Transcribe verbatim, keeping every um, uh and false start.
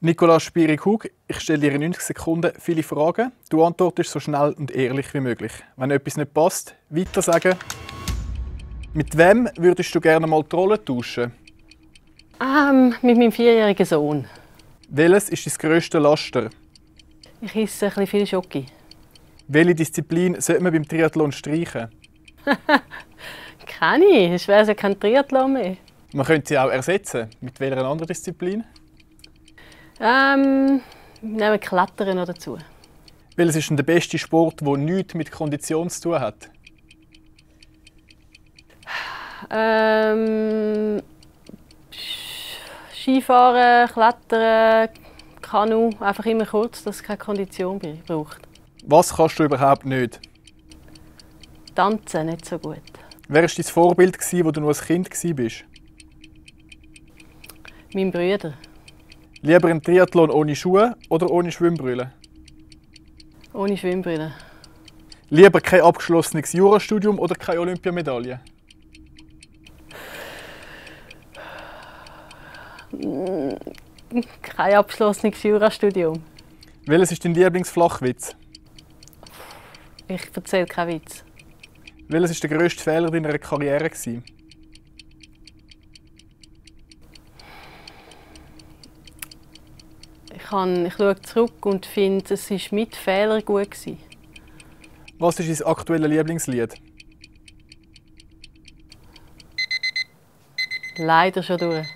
Nicolas Spierig-Hug, ich stelle dir in neunzig Sekunden viele Fragen. Du antwortest so schnell und ehrlich wie möglich. Wenn etwas nicht passt, weiter sagen. Mit wem würdest du gerne mal die Rolle tauschen? Ähm, mit meinem vierjährigen Sohn. Welches ist dein grösste Laster? Ich esse ein bisschen viel Schoki. Welche Disziplin sollte man beim Triathlon streichen? Keine, es wäre ja kein Triathlon mehr. Man könnte sie auch ersetzen. Mit welcher anderen Disziplin? Ähm, nehmen wir Klettern noch dazu. Welches ist denn der beste Sport, der nichts mit Kondition zu tun hat? Ähm, Skifahren, Klettern, Kanu, einfach immer kurz, dass es keine Kondition braucht. Was kannst du überhaupt nicht? Tanzen nicht so gut. Wer war dein Vorbild, als du noch ein Kind warst? Mein Bruder. Lieber ein Triathlon ohne Schuhe oder ohne Schwimmbrille? Ohne Schwimmbrille. Lieber kein abgeschlossenes Jurastudium oder keine Olympiamedaille? Kein abgeschlossenes Jurastudium. Welches ist dein Lieblingsflachwitz? Ich erzähle keinen Witz. Welches war der grösste Fehler deiner Karriere? Ich, kann, ich schaue zurück und finde, es war mit Fehlern gut. Was ist dein aktuelles Lieblingslied? Leider schon durch.